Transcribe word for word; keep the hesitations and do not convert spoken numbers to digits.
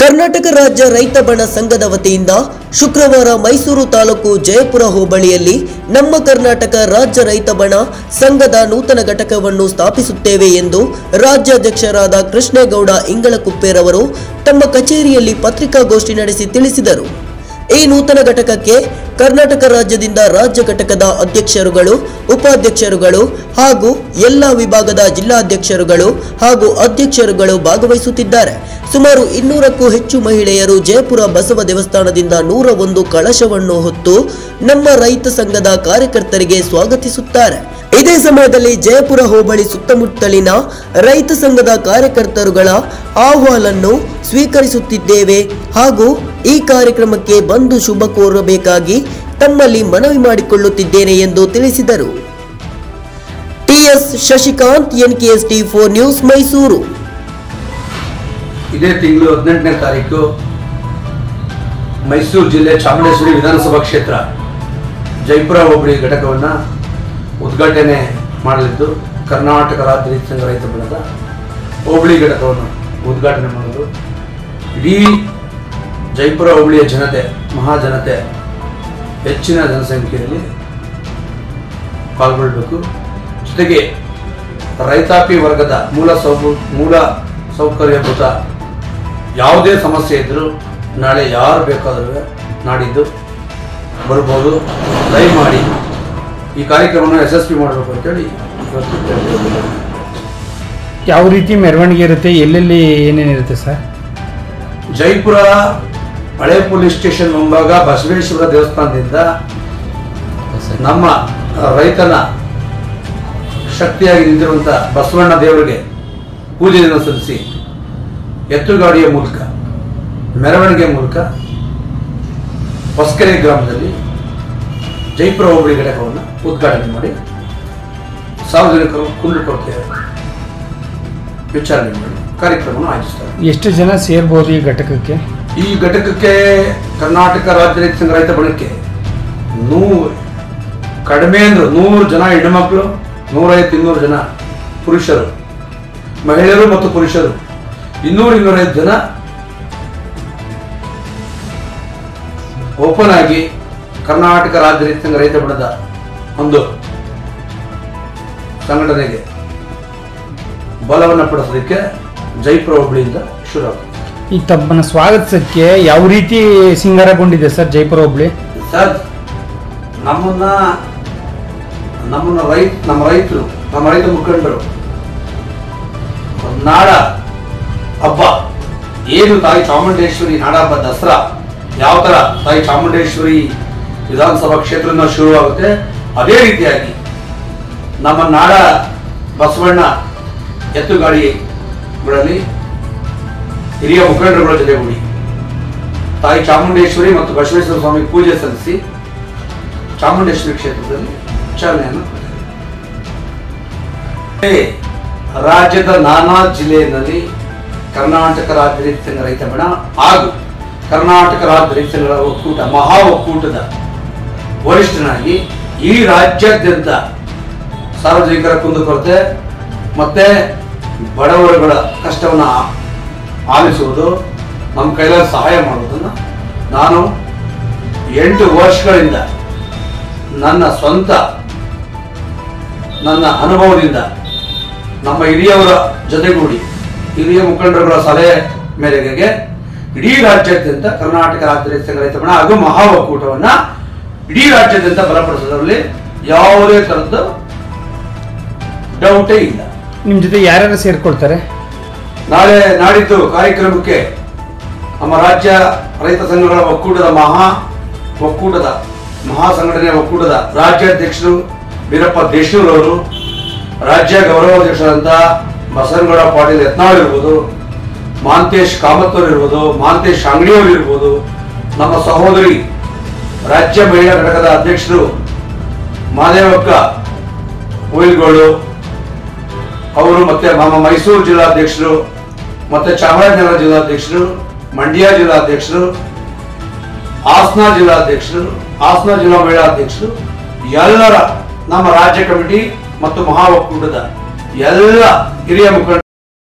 ಕರ್ನಾಟಕ ರಾಜ್ಯ ರೈತ ಬಣ ಸಂಘದ ವತಿಯಿಂದ ಶುಕ್ರವಾರ ಮೈಸೂರು ತಾಲೂಕು ಜಯಪುರ ಹೋಬಳಿಯಲ್ಲಿ ನಮ್ಮ ಕರ್ನಾಟಕ ರಾಜ್ಯ ರೈತ ಬಣ ಸಂಘದ ನೂತನ ಘಟಕವನ್ನು ಸ್ಥಾಪಿಸುತ್ತೇವೆ ಎಂದು ರಾಜ್ಯಾಧ್ಯಕ್ಷರಾದ ಕೃಷ್ಣೇಗೌಡ ಇಂಗಳಕುಪ್ಪೆರವರು ತಮ್ಮ ಕಚೇರಿಯಲ್ಲಿ ಪತ್ರಿಕಾಗೋಷ್ಠಿ ನಡೆಸಿ ತಿಳಿಸಿದರು। ಈ ನೂತನ ಘಟಕಕ್ಕೆ ಕರ್ನಾಟಕ ರಾಜ್ಯದಿಂದ ರಾಜ್ಯ ಘಟಕದ ಅಧ್ಯಕ್ಷರುಗಳು, ಉಪಾಧ್ಯಕ್ಷರುಗಳು ಹಾಗೂ ಎಲ್ಲ ವಿಭಾಗದ ಜಿಲ್ಲಾಧ್ಯಕ್ಷರುಗಳು ಹಾಗೂ ಅಧ್ಯಕ್ಷರುಗಳು ಭಾಗವಹಿಸುತ್ತಿದ್ದಾರೆ। ಸುಮಾರು ಇನ್ನೂರಕ್ಕೂ ಹೆಚ್ಚು ಮಹಿಳೆಯರು ಜಯಪುರ ಬಸವ ದೇವಸ್ಥಾನದಿಂದ ನೂರ ಒಂದು ಕಳಶವನ್ನು ಹೊತ್ತು ನಮ್ಮ ರೈತ ಸಂಘದ ಕಾರ್ಯಕರ್ತರಿಗೆ ಸ್ವಾಗತಿಸುತ್ತಾರೆ। ಇದೇ ಸಮಯದಲ್ಲಿ ಜಯಪುರ ಹೋಬಳಿ ಸುತ್ತಮುತ್ತಲಿನ ರೈತ ಸಂಘದ ಕಾರ್ಯಕರ್ತರುಗಳ ಆಹ್ವಾನವನ್ನು ಸ್ವೀಕರಿಸುತ್ತಿದ್ದೇವೆ ಹಾಗೂ ಈ ಕಾರ್ಯಕ್ರಮಕ್ಕೆ ಬಂದು ಶುಭ ಕೋರಬೇಕಾಗಿ ತಮ್ಮಲ್ಲಿ ಮನವಿ ಮಾಡಿಕೊಳ್ಳುತ್ತಿದ್ದೇನೆ ಎಂದು ತಿಳಿಸಿದರು। TS Shashikanth, NKS T four news, Mysuru. ಇದೇ ತಿಂಗಳು ಹದಿನೆಂಟನೇ ತಾರೀಕು ಮೈಸೂರು ಜಿಲ್ಲೆ ಚಾಮುಂಡೇಶ್ವರಿ ವಿಧಾನಸಭಾ ಕ್ಷೇತ್ರ ಜಯಪುರ ಹೋಬಳಿ ಘಟಕವನ್ನು ಉದ್ಘಾಟನೆ ಮಾಡಲಿದ್ದು ಕರ್ನಾಟಕ ರಾಜ್ಯ ರೈತ ಸಂಘ ರೈತ ಬಣದ ಹೋಬಳಿ ಘಟಕವನ್ನು ಉದ್ಘಾಟನೆ ಮಾಡಲು ಇಡೀ ಜಯಪುರ ಹೋಬಳಿಯ ಜನತೆ, ಮಹಾಜನತೆ ಹೆಚ್ಚಿನ ಜನಸಂಖ್ಯೆಯಲ್ಲಿ ಪಾಲ್ಗೊಳ್ಳಬೇಕು। ಜೊತೆಗೆ ರೈತಾಪಿ ವರ್ಗದ ಮೂಲ ಸೌ ಮೂಲ ಸೌಕರ್ಯಭೂತ ಯಾವುದೇ ಸಮಸ್ಯೆ ಇದ್ದರೂ ನಾಳೆ ಯಾರು ಬೇಕಾದರೂ ನಾಡಿದ್ದು ಬರ್ಬೋದು। ದಯಮಾಡಿ ಈ ಕಾರ್ಯಕ್ರಮವನ್ನು ಯಶಸ್ವಿ ಮಾಡಬೇಕು ಅಂತೇಳಿ ಇವತ್ತು ಯಾವ ರೀತಿ ಮೆರವಣಿಗೆ ಇರುತ್ತೆ, ಎಲ್ಲೆಲ್ಲಿ ಏನೇನಿರುತ್ತೆ ಸರ್? ಜಯಪುರ ಹಳೆ ಪೊಲೀಸ್ ಸ್ಟೇಷನ್ ಮುಂಭಾಗ ಬಸವೇಶ್ವರ ದೇವಸ್ಥಾನದಿಂದ ನಮ್ಮ ರೈತನ ಶಕ್ತಿಯಾಗಿ ನಿಂತಿರುವಂಥ ಬಸವಣ್ಣ ದೇವರಿಗೆ ಪೂಜೆಯನ್ನು ಸಲ್ಲಿಸಿ ಎತ್ತುಗಾಡಿಯ ಮೂಲಕ ಮೆರವಣಿಗೆ ಮೂಲಕ ಹೊಸಕೆರೆ ಗ್ರಾಮದಲ್ಲಿ ಜಯಪುರ ಹೋಬಳಿ ಘಟಕವನ್ನು ಉದ್ಘಾಟನೆ ಮಾಡಿ ಸಾರ್ವಜನಿಕರು ಕುಂದುಕೊರತೆ ವಿಚಾರಣೆ ಮಾಡಿ ಕಾರ್ಯಕ್ರಮವನ್ನು ಆಯೋಜಿಸ್ತಾರೆ। ಎಷ್ಟು ಜನ ಸೇರ್ಬೋದು ಈ ಘಟಕಕ್ಕೆ? ಈ ಘಟಕಕ್ಕೆ ಕರ್ನಾಟಕ ರಾಜ್ಯ ರೈತ ಸಂಘ ರೈತ ಬಣಕ್ಕೆ ನೂರು ಕಡಿಮೆ ಅಂದ್ರೆ ನೂರು ಜನ ಹೆಣ್ಣುಮಕ್ಕಳು, ನೂರೈವತ್ತು ಇನ್ನೂರು ಜನ ಪುರುಷರು, ಮಹಿಳೆಯರು ಮತ್ತು ಪುರುಷರು ಇನ್ನೂರು ಇನ್ನೂರೈದು ಜನ ಓಪನ್ ಆಗಿ ಕರ್ನಾಟಕ ರಾಜ್ಯ ರೈತ ಸಂಘ ರೈತ ಬಣದ ಒಂದು ಸಂಘಟನೆಗೆ ಬಲವನ್ನು ಪಡಿಸೋದಕ್ಕೆ ಜಯಪುರ ಹೋಬಳಿಯಿಂದ ಶುರು ಆಗುತ್ತೆ। ಈ ತಮ್ಮನ್ನು ಸ್ವಾಗತಿಸಕ್ಕೆ ಯಾವ ರೀತಿ ಸಿಂಗಾರಗೊಂಡಿದೆ ಸರ್ ಜಯಪುರ ಹೋಬಳಿ? ಸರ್, ನಮ್ಮನ್ನ ನಮ್ಮನ್ನ ರೈತ ನಮ್ಮ ರೈತರು ನಮ್ಮ ರೈತ ಮುಖಂಡರು ನಾಡ ಹಬ್ಬ ಏನು ತಾಯಿ ಚಾಮುಂಡೇಶ್ವರಿ ನಾಡ ಹಬ್ಬ ದಸರಾ ಯಾವ ತರ ತಾಯಿ ಚಾಮುಂಡೇಶ್ವರಿ ವಿಧಾನಸಭಾ ಕ್ಷೇತ್ರದಿಂದ ಶುರುವಾಗುತ್ತೆ, ಅದೇ ರೀತಿಯಾಗಿ ನಮ್ಮ ನಾಡ ಬಸವಣ್ಣ ಎತ್ತುಗಾಡಿಗಳಲ್ಲಿ ಹಿರಿಯ ಮುಖಂಡರುಗಳ ಜೊತೆಗೂಡಿ ತಾಯಿ ಚಾಮುಂಡೇಶ್ವರಿ ಮತ್ತು ಬಸವೇಶ್ವರ ಸ್ವಾಮಿ ಪೂಜೆ ಸಲ್ಲಿಸಿ ಚಾಮುಂಡೇಶ್ವರಿ ಕ್ಷೇತ್ರದಲ್ಲಿ ಚಾಲನೆಯನ್ನು ಕೊಟ್ಟಿದ್ದಾರೆ। ರಾಜ್ಯದ ನಾನಾ ಜಿಲ್ಲೆಯಲ್ಲಿ ಕರ್ನಾಟಕ ರಾಜ್ಯ ರೈತ ಸಂಘ ರೈತ ಬಣ ಹಾಗೂ ಕರ್ನಾಟಕ ರಾಜ್ಯ ರೈತ ಸಂಘಗಳ ಒಕ್ಕೂಟ ಮಹಾ ಒಕ್ಕೂಟದ ವರಿಷ್ಠನಾಗಿ ಈ ರಾಜ್ಯಾದ್ಯಂತ ಸಾರ್ವಜನಿಕರ ಕುಂದುಕೊರತೆ ಮತ್ತೆ ಬಡವರುಗಳ ಕಷ್ಟವನ್ನು ಆಲಿಸುವುದು, ನಮ್ಮ ಕೈಲಾದ ಸಹಾಯ ಮಾಡುವುದನ್ನು ನಾನು ಎಂಟು ವರ್ಷಗಳಿಂದ ನನ್ನ ಸ್ವಂತ ನನ್ನ ಅನುಭವದಿಂದ ನಮ್ಮ ಹಿರಿಯವರ ಜೊತೆಗೂಡಿ ಹಿರಿಯ ಮುಖಂಡರುಗಳ ಸಲಹೆ ಮೇರೆಗೆ ಇಡೀ ರಾಜ್ಯಾದ್ಯಂತ ಕರ್ನಾಟಕ ರಾಜ್ಯ ರೈತ ಸಂಘ ರೈತ ಬಣ ಹಾಗೂ ಮಹಾ ಒಕ್ಕೂಟವನ್ನ ಇಡೀ ರಾಜ್ಯಾದ್ಯಂತ ಬಲಪಡಿಸೋದ್ರಲ್ಲಿ ಯಾವುದೇ ತರದ್ದು ಡೌಟೇ ಇಲ್ಲ। ನಿಮ್ಮ ಜೊತೆ ಯಾರ್ಯಾರು ಸೇರ್ಕೊಳ್ತಾರೆ? ನಾಳೆ ನಾಡಿದ್ದು ಕಾರ್ಯಕ್ರಮಕ್ಕೆ ನಮ್ಮ ರಾಜ್ಯ ರೈತ ಸಂಘಗಳ ಒಕ್ಕೂಟದ ಮಹಾ ಒಕ್ಕೂಟದ ಮಹಾ ಸಂಘಟನೆಯ ಒಕ್ಕೂಟದ ರಾಜ್ಯಾಧ್ಯಕ್ಷರು ವೀರಪ್ಪ ದೇಶೂರವರು, ರಾಜ್ಯ ಗೌರವಾಧ್ಯಕ್ಷರಾದಂಥ ಬಸವನಗೌಡ ಪಾಟೀಲ್ ಯತ್ನಾಳ್ ಇರ್ಬೋದು, ಮಾಂತೇಶ್ ಕಾಮತ್ ಅವರು ಇರ್ಬೋದು, ಮಾಂತೇಶ್ ಅಂಗಡಿಯವರು ಇರ್ಬೋದು, ನಮ್ಮ ಸಹೋದರಿ ರಾಜ್ಯ ಮಹಿಳಾ ಘಟಕದ ಅಧ್ಯಕ್ಷರು ಮಾದೇವಕ್ಕ ಹುಯಿಲ್ಗೋಳು ಅವರು, ಮತ್ತೆ ನಮ್ಮ ಮೈಸೂರು ಜಿಲ್ಲಾಧ್ಯಕ್ಷರು, ಮತ್ತೆ ಚಾಮರಾಜನಗರ ಜಿಲ್ಲಾಧ್ಯಕ್ಷರು, ಮಂಡ್ಯ ಜಿಲ್ಲಾಧ್ಯಕ್ಷರು, ಹಾಸನ ಜಿಲ್ಲಾಧ್ಯಕ್ಷರು, ಹಾಸನ ಜಿಲ್ಲಾ ಮಹಿಳಾ ಅಧ್ಯಕ್ಷರು, ಎಲ್ಲರ ನಮ್ಮ ರಾಜ್ಯ ಕಮಿಟಿ ಮತ್ತು ಮಹಾ ಒಕ್ಕೂಟದ ಎಲ್ಲ ಹಿರಿಯ ಮುಖಂಡರು